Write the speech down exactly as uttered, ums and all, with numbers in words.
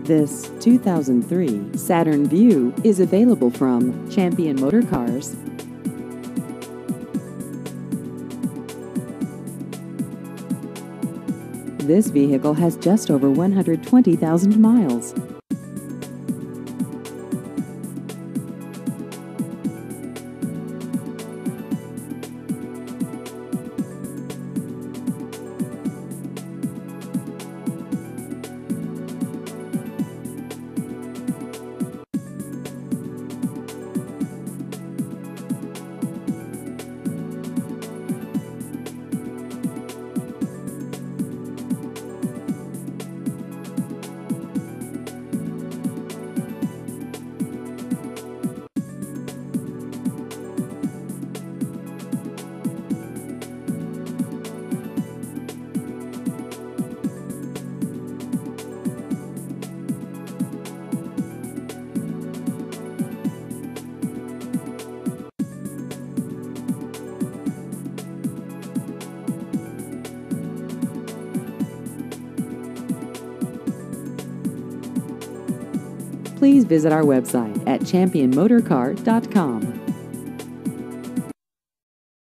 This two thousand three Saturn Vue is available from Champion Motor Cars. This vehicle has just over one hundred twenty thousand miles. Please visit our website at champion motor car dot com.